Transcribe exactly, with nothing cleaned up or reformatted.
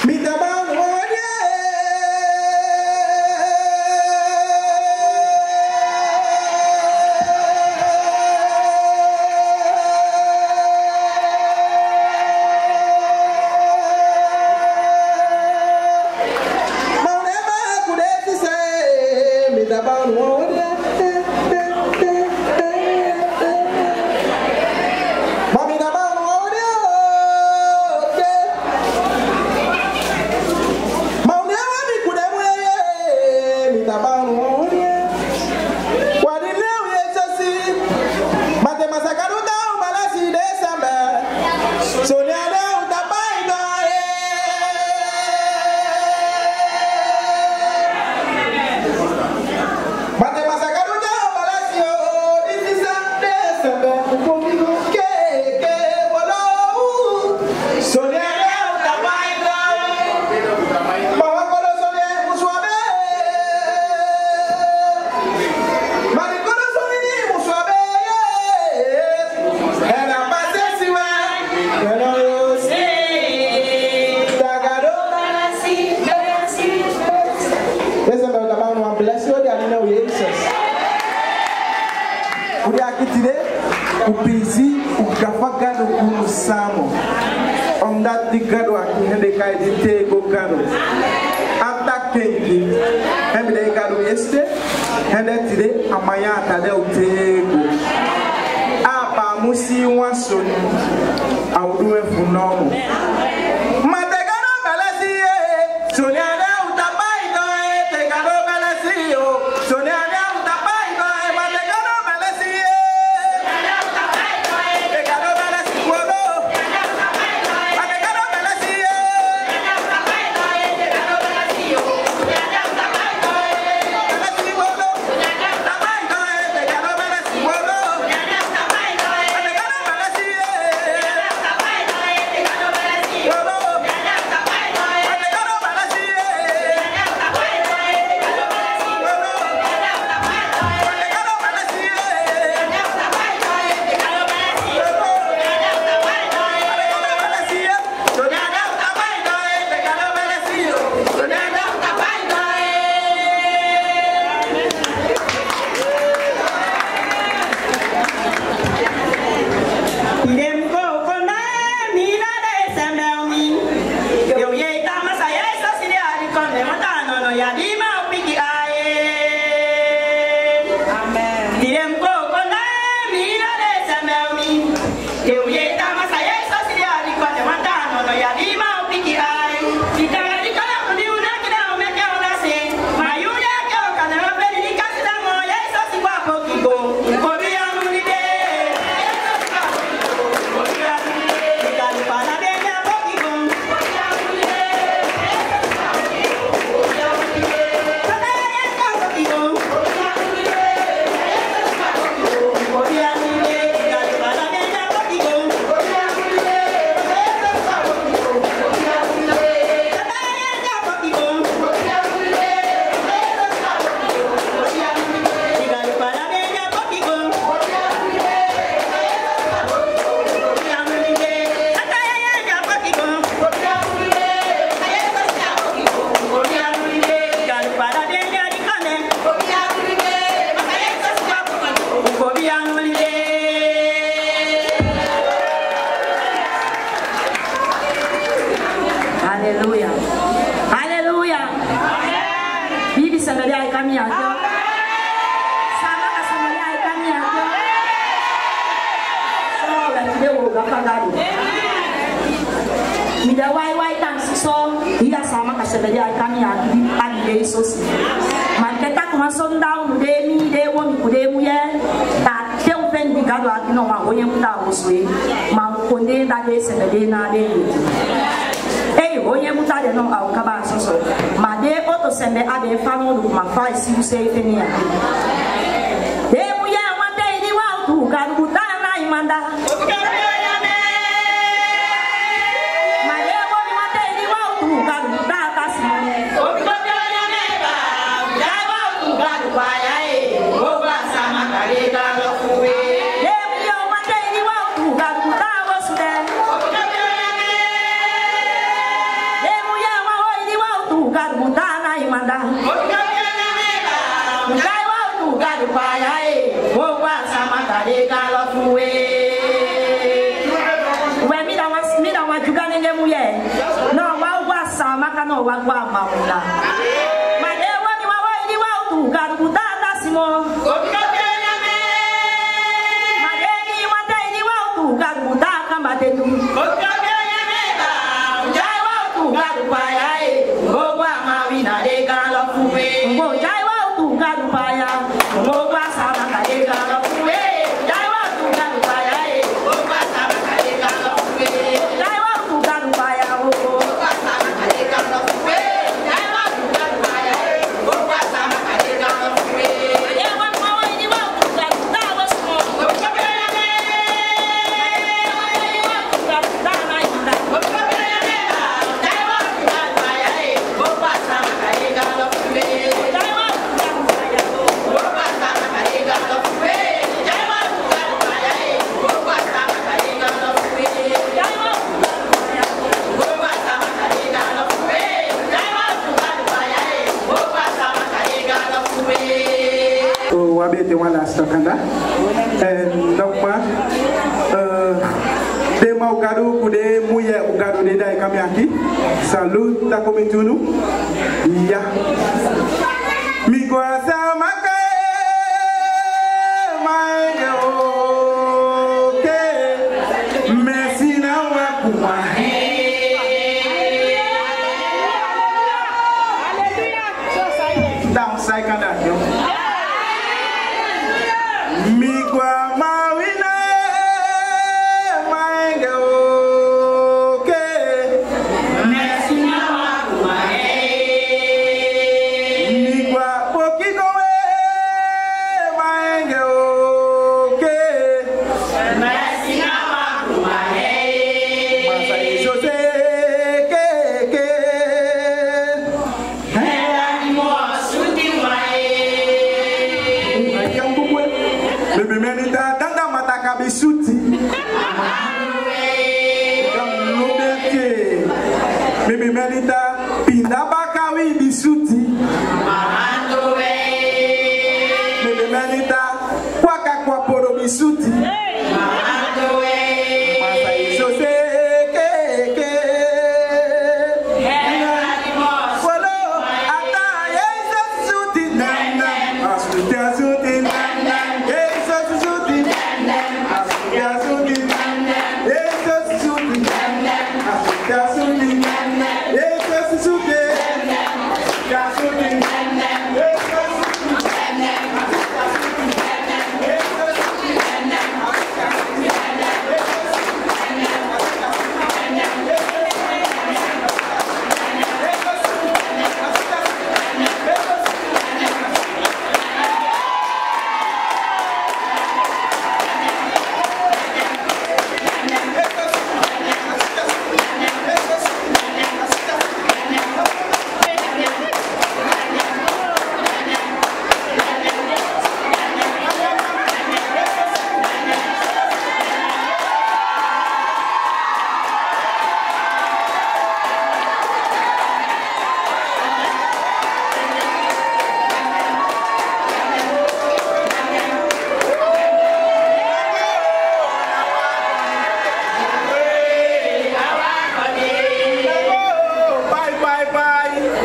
Yeah. maula. Jaiwa tuga dupaya e, wowa sama kare kalo fuwe. We mi da was mi da wa juga nenge muye. No wa wa sama kano wa wa maula. Ma de wa ni wa wa ni wa tuga dupata simo. Ma de ni wa de ni wa tuga dupata kama de tu. Jaiwa tuga dupaya e, wowa mawina de kalo fuwe. Jaiwa tuga dupaya, wowa sama kare kalo fuwe. Jaiwa tuga dupaya e, wowa sama kare kalo fuwe. Jaiwa tuga dupaya, wowa sama kare kalo fuwe. Jaiwa tuga dupaya e, wowa sama kare kalo fuwe. Jaiwa mawa ini wa tuga dupaya wasmo. Wowa bela me. Jaiwa tuga dupaya ina. Wowa bela me. Jaiwa tuga dupaya e, wowa sama kare kalo fuwe. Jaiwa tuga dupaya, wowa sama kare kalo fuwe. Jaiwa tuga dupaya e, wowa sama kare kalo fuwe. Jaiwa tuga dupaya, wowa sama kare kalo fuwe. Jaiwa tuga dupaya e, wowa sama kare kalo fuwe. O wabete wala stakanda. Eh donc euh de ma ugado kude muye ugado de dai kamiaki. Salut ta komitunu. Ya. Mi kwa sama down second mi kwa mawina mange oke mesina wa mi kwa pokiko mange oke mesina wa masa iso se ke ke Bibi menita tanda mata kabisuti. Bibi menita pinda bakawi bisuti. Bibi menita kwaka kwa poro bisuti. Masa iso se ke ke. Wolo ata yeso suti nana. Asuti asuti nana. Bye bye bye.